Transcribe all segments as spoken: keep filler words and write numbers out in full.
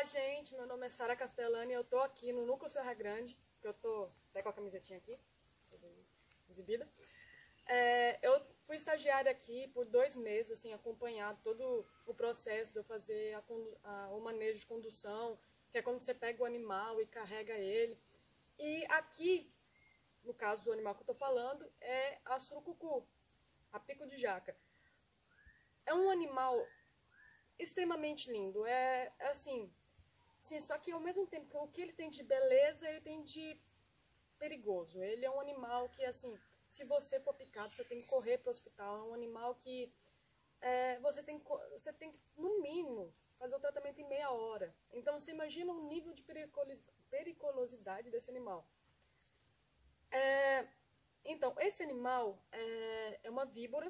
gente, meu nome é Sara Castellani e eu tô aqui no Núcleo Serra Grande, que eu tô até com a camisetinha aqui, exibida. É, eu fui estagiária aqui por dois meses, assim, acompanhado todo o processo de eu fazer a, a, o manejo de condução, que é quando você pega o animal e carrega ele. E aqui, no caso do animal que eu tô falando, é a surucucu, a pico de jaca. É um animal extremamente lindo, é, é assim, sim, só que ao mesmo tempo que o que ele tem de beleza, ele tem de perigoso. Ele é um animal que, assim, se você for picado, você tem que correr para o hospital. É um animal que é, você, tem, você tem que, no mínimo, fazer o tratamento em meia hora. Então, você imagina o nível de periculosidade desse animal. É, então, esse animal é, é uma víbora.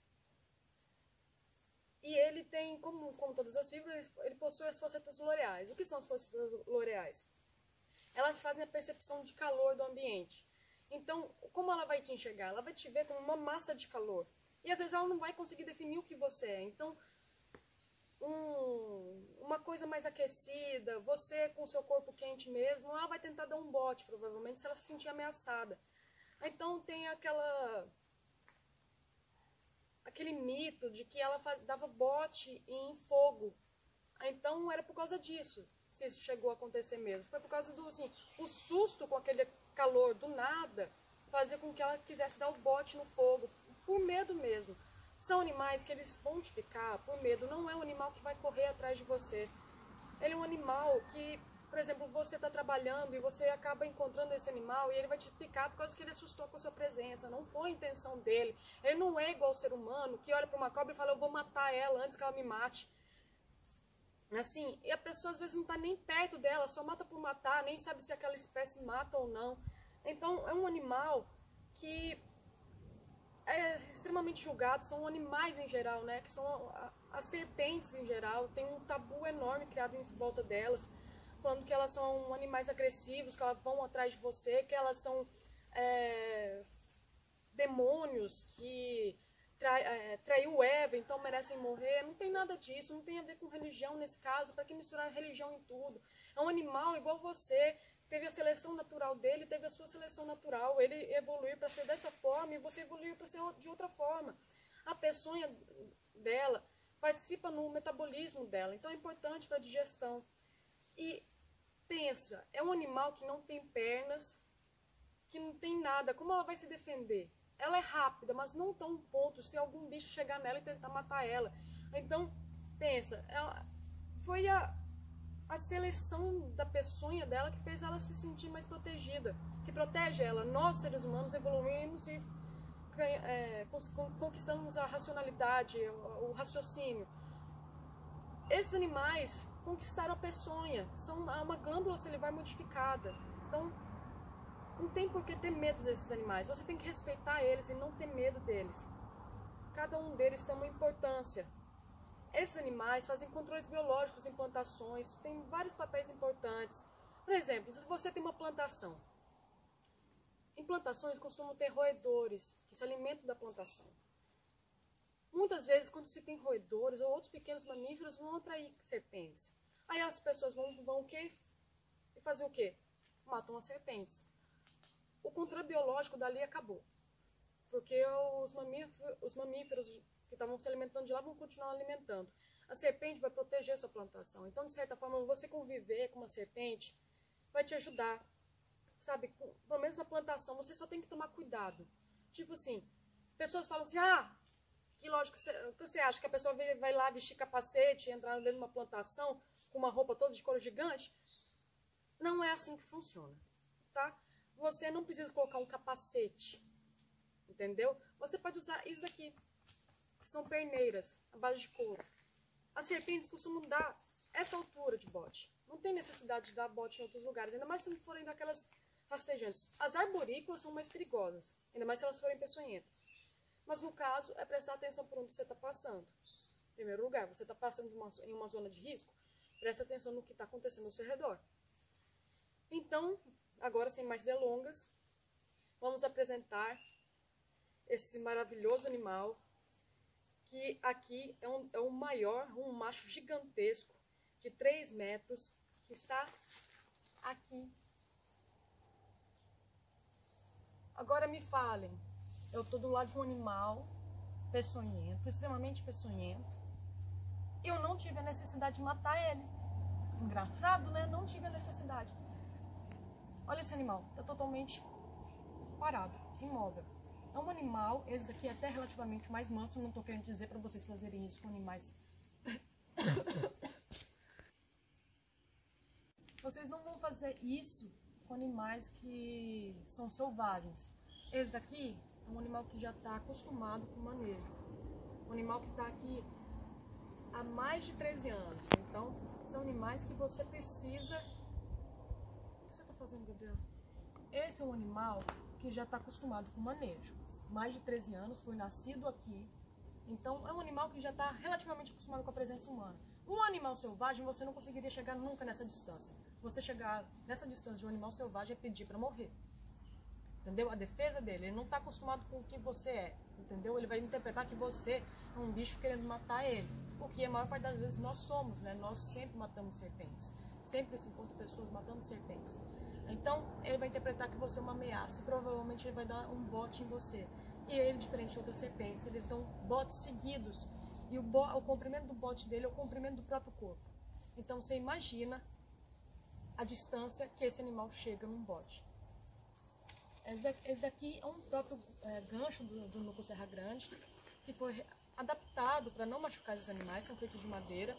E ele tem, como, como todas as víboras, ele possui as fossetas loreais. O que são as fossetas loreais? Elas fazem a percepção de calor do ambiente. Então, como ela vai te enxergar? Ela vai te ver como uma massa de calor. E às vezes ela não vai conseguir definir o que você é. Então, um, uma coisa mais aquecida, você com o seu corpo quente mesmo, ela vai tentar dar um bote, provavelmente, se ela se sentir ameaçada. Então, tem aquela... aquele mito de que ela dava bote em fogo. Então era por causa disso, se isso chegou a acontecer mesmo. Foi por causa do, assim, o susto com aquele calor do nada, fazia com que ela quisesse dar o bote no fogo, por medo mesmo. São animais que eles vão te picar por medo, não é um animal que vai correr atrás de você. Ele é um animal que, por exemplo, você está trabalhando e você acaba encontrando esse animal e ele vai te picar por causa que ele assustou com a sua presença. Não foi a intenção dele. Ele não é igual ao ser humano que olha para uma cobra e fala, eu vou matar ela antes que ela me mate. Assim, e a pessoa às vezes não está nem perto dela, só mata por matar, nem sabe se aquela espécie mata ou não. Então é um animal que é extremamente julgado, são animais em geral, né? Que são as serpentes em geral, tem um tabu enorme criado em volta delas, falando que elas são animais agressivos, que elas vão atrás de você, que elas são é, demônios que tra, é, traiu Eva, então merecem morrer. Não tem nada disso, não tem a ver com religião nesse caso, para que misturar religião em tudo? É um animal igual você, teve a seleção natural dele, teve a sua seleção natural, ele evoluiu para ser dessa forma e você evoluiu para ser de outra forma. A peçonha dela participa no metabolismo dela, então é importante para a digestão. E pensa, é um animal que não tem pernas, que não tem nada, como ela vai se defender? Ela é rápida, mas não tão ponto se algum bicho chegar nela e tentar matar ela. Então, pensa, ela foi a, a seleção da peçonha dela que fez ela se sentir mais protegida, que protege ela. Nós, seres humanos, evoluímos e é, conquistamos a racionalidade, o, o raciocínio. Esses animais conquistaram a peçonha, são uma glândula salivar modificada. Então, não tem por que ter medo desses animais. Você tem que respeitar eles e não ter medo deles. Cada um deles tem uma importância. Esses animais fazem controles biológicos em plantações, têm vários papéis importantes. Por exemplo, se você tem uma plantação, em plantações costumam ter roedores que se alimentam da plantação. Muitas vezes, quando se tem roedores ou outros pequenos mamíferos, vão atrair serpentes. Aí as pessoas vão, vão o quê? E fazer o quê? Matam as serpentes. O controle biológico dali acabou. Porque os mamíferos, os mamíferos que estavam se alimentando de lá vão continuar alimentando. A serpente vai proteger a sua plantação. Então, de certa forma, você conviver com uma serpente vai te ajudar. Sabe? Pelo menos na plantação, você só tem que tomar cuidado. Tipo assim, pessoas falam assim, ah, que lógico, o que você acha? Que a pessoa vai lá vestir capacete e entrar dentro de uma plantação com uma roupa toda de couro gigante? Não é assim que funciona, tá? Você não precisa colocar um capacete, entendeu? Você pode usar isso aqui, que são perneiras, à base de couro. As serpentes costumam dar essa altura de bote. Não tem necessidade de dar bote em outros lugares, ainda mais se não forem daquelas rastejantes. As arborícolas são mais perigosas, ainda mais se elas forem peçonhentas. Mas no caso, é prestar atenção por onde você está passando. Em primeiro lugar, você está passando de uma, em uma zona de risco, presta atenção no que está acontecendo ao seu redor. Então, agora, sem mais delongas, vamos apresentar esse maravilhoso animal, que aqui é um, é um maior, um macho gigantesco, de três metros, que está aqui. Agora me falem, eu estou do lado de um animal peçonhento, extremamente peçonhento. Eu não tive a necessidade de matar ele. Engraçado, né? Não tive a necessidade. Olha esse animal, está totalmente parado, imóvel. É um animal, esse daqui é até relativamente mais manso, não estou querendo dizer para vocês fazerem isso com animais. Vocês não vão fazer isso com animais que são selvagens. Esse daqui é um animal que já está acostumado com o manejo. Um animal que está aqui há mais de treze anos. Então, são animais que você precisa... O que você está fazendo, Gabriel? Esse é um animal que já está acostumado com o manejo. Mais de treze anos, foi nascido aqui. Então, é um animal que já está relativamente acostumado com a presença humana. Um animal selvagem, você não conseguiria chegar nunca nessa distância. Você chegar nessa distância de um animal selvagem é pedir para morrer. Entendeu? A defesa dele, ele não está acostumado com o que você é. Entendeu? Ele vai interpretar que você é um bicho querendo matar ele. O que a maior parte das vezes nós somos, né? Nós sempre matamos serpentes. Sempre se encontra pessoas matando serpentes. Então, ele vai interpretar que você é uma ameaça. E provavelmente ele vai dar um bote em você. E ele, diferente de outras serpentes, eles dão botes seguidos. E o, bo o comprimento do bote dele é o comprimento do próprio corpo. Então, você imagina a distância que esse animal chega num bote. Esse daqui é um próprio é, gancho do, do Nuco Serra Grande, que foi adaptado para não machucar esses animais, são feitos de madeira.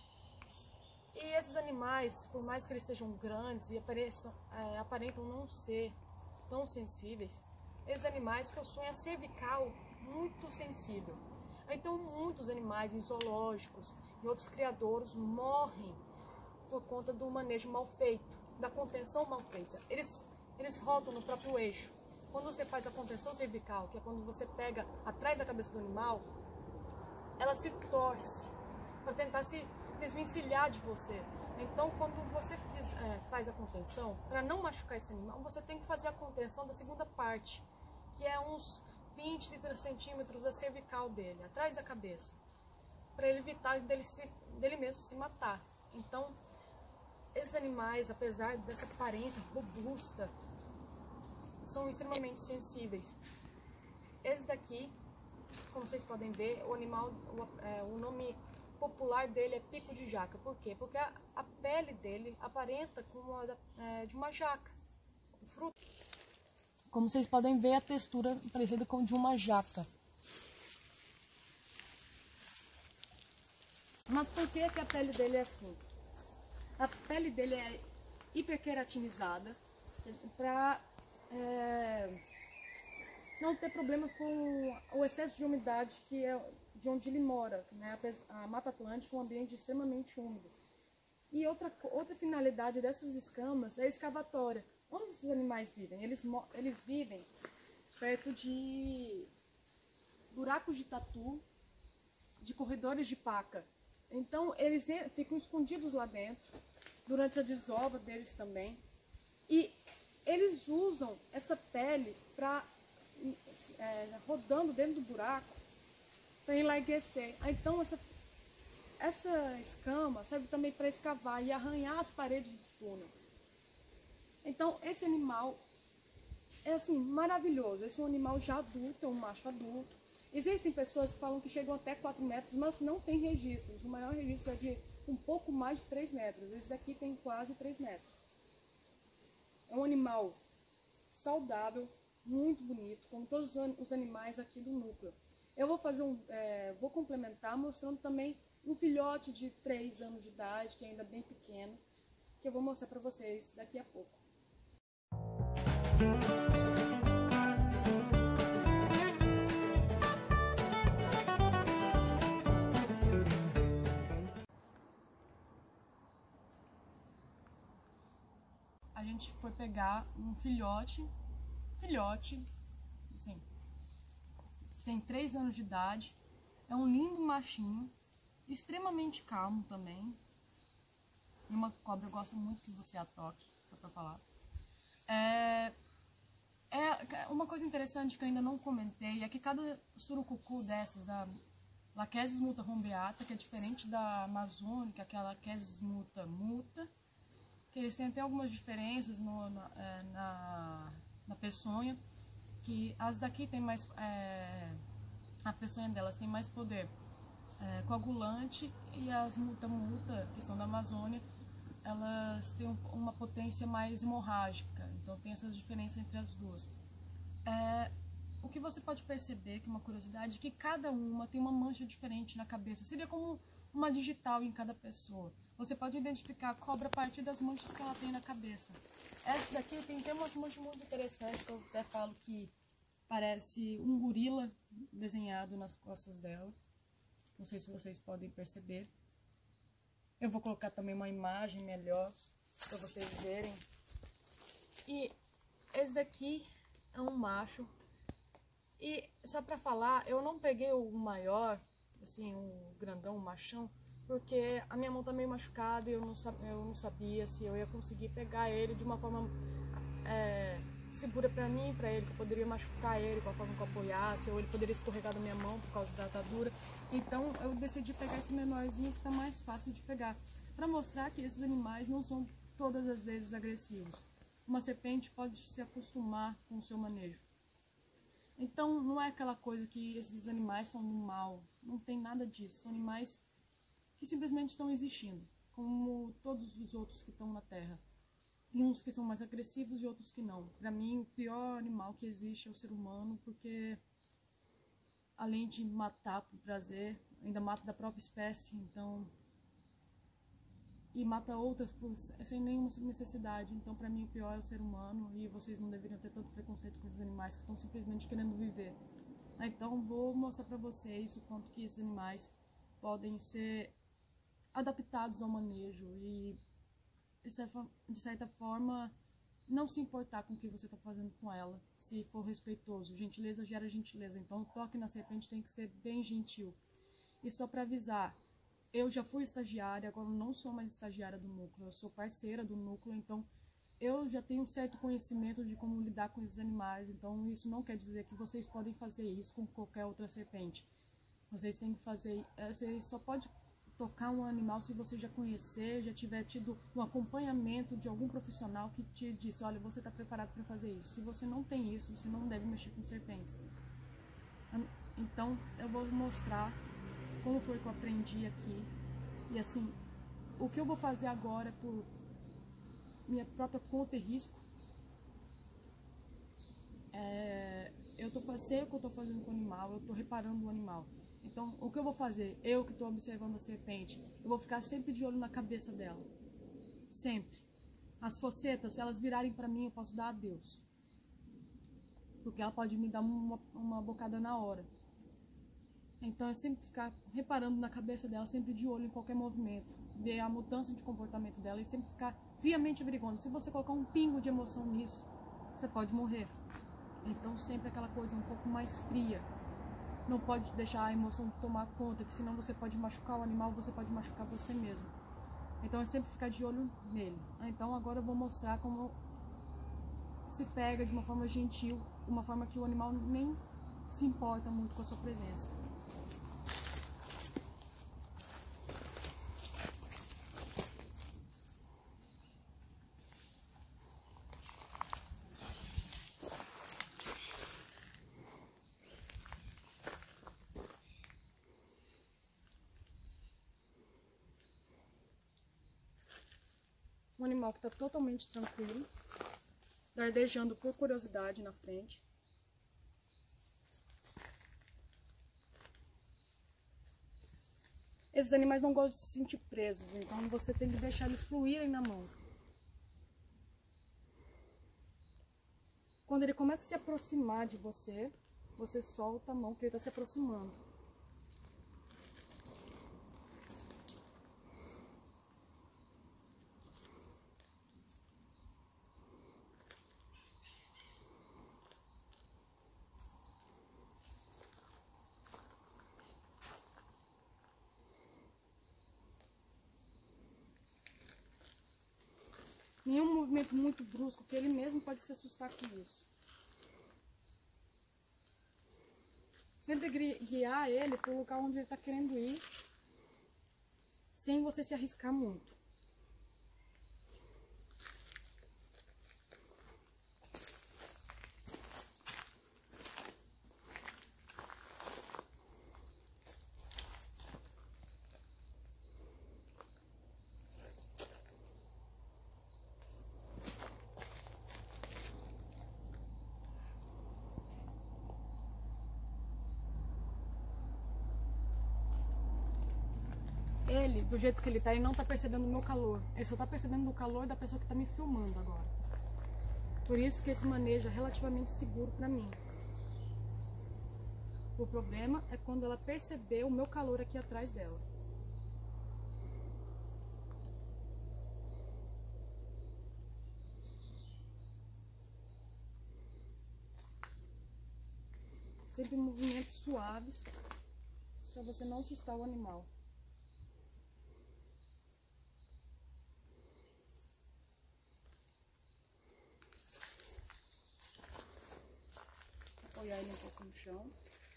E esses animais, por mais que eles sejam grandes e apareçam, é, aparentam não ser tão sensíveis, esses animais possuem a cervical muito sensível. Então muitos animais em zoológicos e outros criadouros morrem por conta do manejo mal feito, da contenção mal feita. Eles, eles rotam no próprio eixo. Quando você faz a contenção cervical, que é quando você pega atrás da cabeça do animal, ela se torce para tentar se desvencilhar de você. Então, quando você fiz, é, faz a contenção, para não machucar esse animal, você tem que fazer a contenção da segunda parte, que é uns vinte, trinta centímetros da cervical dele, atrás da cabeça, para ele evitar dele, se, dele mesmo se matar. Então, esses animais, apesar dessa aparência robusta, são extremamente sensíveis. Esse daqui, como vocês podem ver, o animal, o, é, o nome popular dele é pico de jaca. Por quê? Porque a, a pele dele aparenta como a da, é, de uma jaca, o fruto. Como vocês podem ver, a textura parecida com de uma jaca. Mas por que que a pele dele é assim? A pele dele é hiperkeratinizada para é, não ter problemas com o excesso de umidade que é de onde ele mora, né? A Mata Atlântica é um ambiente extremamente úmido. E outra, outra finalidade dessas escamas é a escavatória. Onde esses animais vivem? Eles, eles vivem perto de buracos de tatu, de corredores de paca. Então eles ficam escondidos lá dentro, durante a desova deles também. E eles usam essa pele para é, rodando dentro do buraco para enlarguecer. Então essa, essa escama serve também para escavar e arranhar as paredes do túnel. Então esse animal é assim maravilhoso. Esse é um animal já adulto, é um macho adulto. Existem pessoas que falam que chegam até quatro metros, mas não tem registros. O maior registro é de um pouco mais de três metros. Esse daqui tem quase três metros. É um animal saudável, muito bonito, como todos os animais aqui do núcleo. Eu vou fazer um, é, vou complementar mostrando também um filhote de três anos de idade, que é ainda bem pequeno, que eu vou mostrar para vocês daqui a pouco. A gente foi pegar um filhote, filhote, assim, tem três anos de idade, é um lindo machinho, extremamente calmo também. E uma cobra gosta muito que você a toque, só pra falar. É, é uma coisa interessante que eu ainda não comentei, é que cada surucucu dessas, da Lachesis muta rombeata, que é diferente da amazônica, que é a Lachesis muta muta, que eles têm até algumas diferenças no, na, é, na, na peçonha, que as daqui tem mais, é, a peçonha delas tem mais poder é, coagulante, e as muta-muta, que são da Amazônia, elas têm uma potência mais hemorrágica. Então tem essas diferenças entre as duas. É, o que você pode perceber, que é uma curiosidade, é que cada uma tem uma mancha diferente na cabeça. Seria como uma digital em cada pessoa. Você pode identificar a cobra a partir das manchas que ela tem na cabeça. Essa daqui tem até umas manchas muito interessantes, que eu até falo que parece um gorila desenhado nas costas dela. Não sei se vocês podem perceber. Eu vou colocar também uma imagem melhor para vocês verem. E esse daqui é um macho. E só para falar, eu não peguei o maior, assim, o grandão, o machão, porque a minha mão tá meio machucada e eu não, eu não sabia se eu ia conseguir pegar ele de uma forma é, segura para mim, para ele, que eu poderia machucar ele com a forma que eu apoiasse, ou ele poderia escorregar da minha mão por causa da atadura. Então eu decidi pegar esse menorzinho que tá mais fácil de pegar, para mostrar que esses animais não são todas as vezes agressivos. Uma serpente pode se acostumar com o seu manejo. Então não é aquela coisa que esses animais são do mal, não tem nada disso. São animais que simplesmente estão existindo, como todos os outros que estão na Terra. Tem uns que são mais agressivos e outros que não. Para mim, o pior animal que existe é o ser humano, porque além de matar por prazer, ainda mata da própria espécie, então, e mata outras por, sem nenhuma necessidade. Então, para mim, o pior é o ser humano, e vocês não deveriam ter tanto preconceito com esses animais que estão simplesmente querendo viver. Então, vou mostrar para vocês o quanto que esses animais podem ser adaptados ao manejo e, de certa forma, não se importar com o que você está fazendo com ela, se for respeitoso. Gentileza gera gentileza, então o toque na serpente tem que ser bem gentil. E só para avisar, eu já fui estagiária, agora não sou mais estagiária do núcleo, eu sou parceira do núcleo, então eu já tenho um certo conhecimento de como lidar com esses animais, então isso não quer dizer que vocês podem fazer isso com qualquer outra serpente. Vocês têm que fazer, você só pode tocar um animal se você já conhecer, já tiver tido um acompanhamento de algum profissional que te disse, olha, você está preparado para fazer isso. Se você não tem isso, você não deve mexer com serpentes. Então, eu vou mostrar como foi que eu aprendi aqui. E assim, o que eu vou fazer agora por minha própria conta e risco, é, eu tô fazendo o que eu estou fazendo com o animal, eu estou reparando o animal. Então, o que eu vou fazer? Eu que estou observando a serpente, eu vou ficar sempre de olho na cabeça dela. Sempre. As focetas, se elas virarem para mim, eu posso dar adeus. Porque ela pode me dar uma, uma bocada na hora. Então, é sempre ficar reparando na cabeça dela, sempre de olho em qualquer movimento. Ver a mudança de comportamento dela e sempre ficar friamente averiguando. Se você colocar um pingo de emoção nisso, você pode morrer. Então, sempre aquela coisa um pouco mais fria. Não pode deixar a emoção tomar conta, que senão você pode machucar o animal, você pode machucar você mesmo. Então é sempre ficar de olho nele. Então agora eu vou mostrar como se pega de uma forma gentil, de uma forma que o animal nem se importa muito com a sua presença. Um animal que está totalmente tranquilo, dardejando por curiosidade na frente. Esses animais não gostam de se sentir presos, então você tem que deixar eles fluírem na mão. Quando ele começa a se aproximar de você, você solta a mão, porque ele está se aproximando. Nenhum movimento muito brusco, que ele mesmo pode se assustar com isso. Sempre guiar ele para o lugar onde ele está querendo ir, sem você se arriscar muito. ele, do jeito que ele tá, ele não tá percebendo o meu calor. Ele só tá percebendo o calor da pessoa que tá me filmando agora. Por isso que esse manejo é relativamente seguro pra mim. O problema é quando ela perceber o meu calor aqui atrás dela. Sempre movimentos suaves, para você não assustar o animal. Apoiar ele um pouco no chão.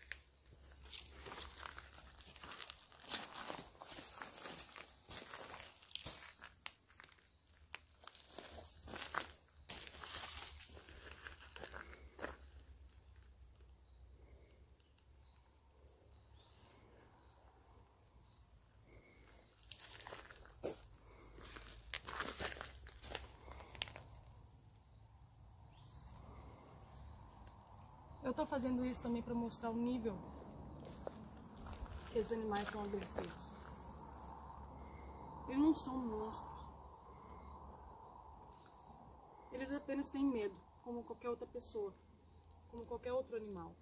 Eu tô fazendo isso também para mostrar o nível que esses animais são agressivos. Eles não são monstros. Eles apenas têm medo, como qualquer outra pessoa, como qualquer outro animal.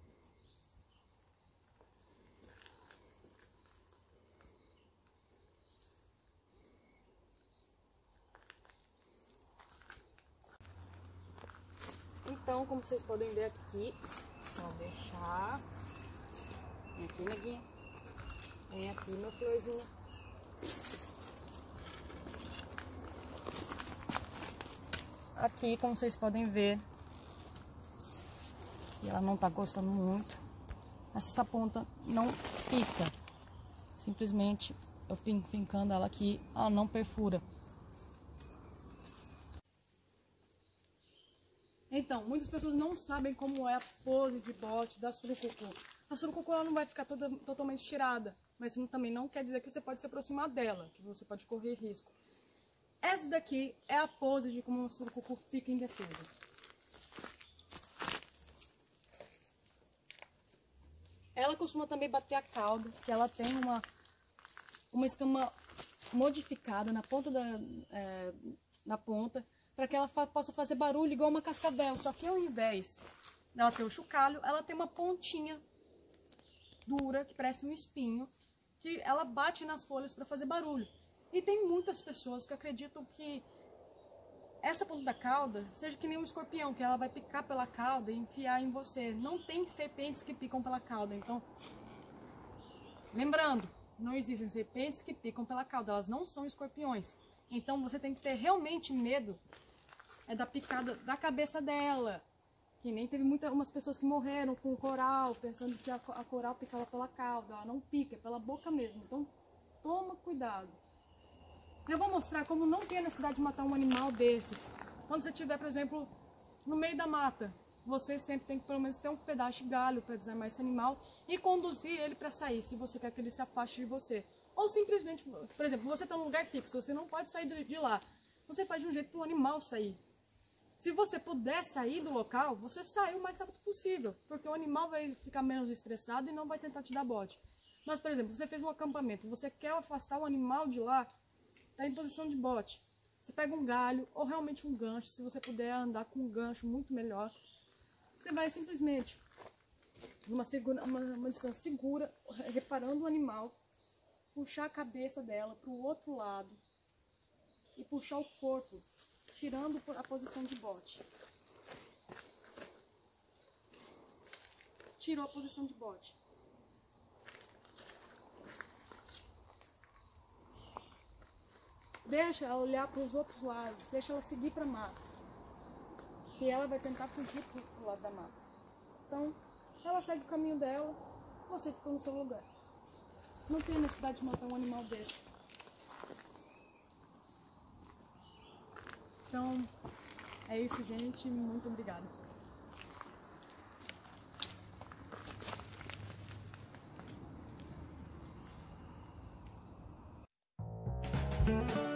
Então, como vocês podem ver aqui, vou deixar. Vem aqui, neguinha. Vem aqui, minha florzinha. Aqui, como vocês podem ver, e ela não tá gostando muito. Essa ponta não pica. Simplesmente eu fincando ela aqui, ela não perfura. Então, muitas pessoas não sabem como é a pose de bote da surucucu. A surucucu ela não vai ficar toda, totalmente tirada, mas isso também não quer dizer que você pode se aproximar dela, que você pode correr risco. Essa daqui é a pose de como a surucucu fica em defesa. Ela costuma também bater a cauda, que ela tem uma, uma escama modificada na ponta da, é, na ponta, para que ela fa possa fazer barulho igual uma cascavel. Só que ao invés dela ter o chocalho, ela tem uma pontinha dura, que parece um espinho, que ela bate nas folhas para fazer barulho. E tem muitas pessoas que acreditam que essa ponta da cauda seja que nem um escorpião, que ela vai picar pela cauda e enfiar em você. Não tem serpentes que picam pela cauda. Então, lembrando, não existem serpentes que picam pela cauda, elas não são escorpiões. Então você tem que ter realmente medo é da picada da cabeça dela. Que nem teve muitas umas pessoas que morreram com coral, pensando que a, a coral picava pela cauda. Ela não pica, é pela boca mesmo. Então toma cuidado. Eu vou mostrar como não tem a necessidade de matar um animal desses. Quando você estiver, por exemplo, no meio da mata, você sempre tem que pelo menos ter um pedaço de galho para desarmar esse animal e conduzir ele para sair, se você quer que ele se afaste de você. Ou simplesmente, por exemplo, você está num lugar fixo, você não pode sair de lá. Você faz de um jeito para o animal sair. Se você puder sair do local, você sai o mais rápido possível, porque o animal vai ficar menos estressado e não vai tentar te dar bote. Mas, por exemplo, você fez um acampamento, você quer afastar o animal de lá, está em posição de bote. Você pega um galho ou realmente um gancho, se você puder andar com um gancho muito melhor. Você vai simplesmente, numa segura, uma, uma distância segura, reparando o animal, puxar a cabeça dela para o outro lado e puxar o corpo, tirando a posição de bote. Tirou a posição de bote. Deixa ela olhar para os outros lados, deixa ela seguir para a mata. Que ela vai tentar fugir para o lado da mata. Então, ela segue o caminho dela, você fica no seu lugar. Não tem necessidade de matar um animal desse. Então, é isso, gente. Muito obrigada.